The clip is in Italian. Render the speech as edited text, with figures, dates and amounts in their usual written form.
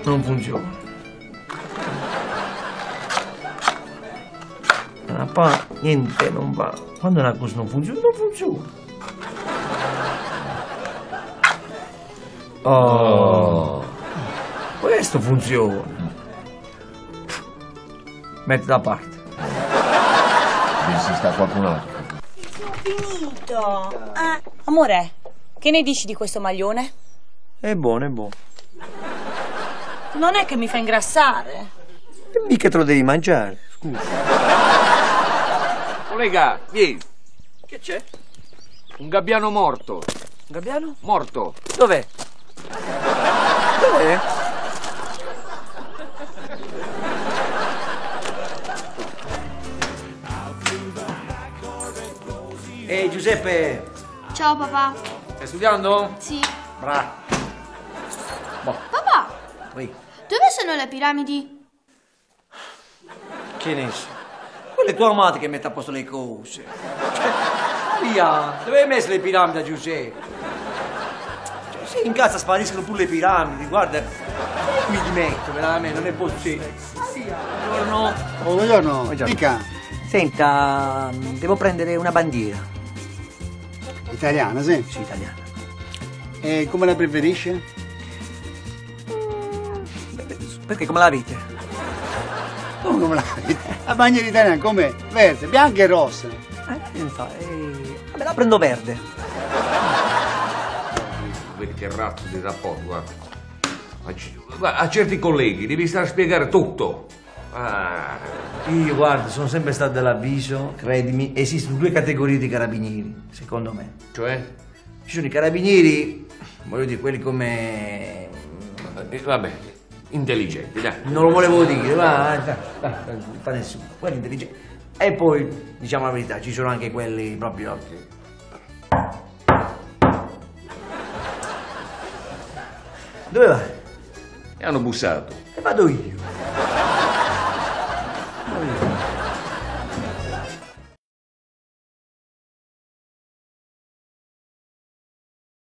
Non funziona. Poi niente, non va. Quando una cosa non funziona, non funziona. Oh, questo funziona. Metti da parte. Si sta qualcun altro. Ho finito. Amore, che ne dici di questo maglione? È buono, è buono. Non è che mi fa ingrassare. E mica te lo devi mangiare, scusa. Collega, vieni. Che c'è? Un gabbiano morto. Un gabbiano? Morto. Dov'è? Dov'è? Ehi Giuseppe, Ciao papà. stai studiando? Sì. Bravo. Papà, Poi, dove sono le piramidi? che ne so? Quelle tue amate che mette a posto le cose. Via, dove hai messo le piramidi a Giuseppe? Se in casa spariscono pure le piramidi, guarda. Mi dimetto, veramente, non è possibile. Buongiorno. Oh, buongiorno. Buongiorno. Dica, Senta, devo prendere una bandiera. italiana, sì? Sì, italiana. E come la preferisce? Perché come la vite? Oh, come la La bandiera italiana com'è? Verde, bianca e rossa. Vabbè, la prendo verde. Vedi che razzo di rapporto, guarda. A certi colleghi devi stare a spiegare tutto. Io, guarda, sono sempre stato dell'avviso, credimi, esistono due categorie di carabinieri, secondo me. Cioè? Ci sono i carabinieri, voglio dire, quelli come... Vabbè, intelligenti, dai. Non lo volevo dire, va, fa nessuno. Quelli intelligenti. E poi, diciamo la verità, ci sono anche quelli proprio... Dove vai? E hanno bussato. E vado io.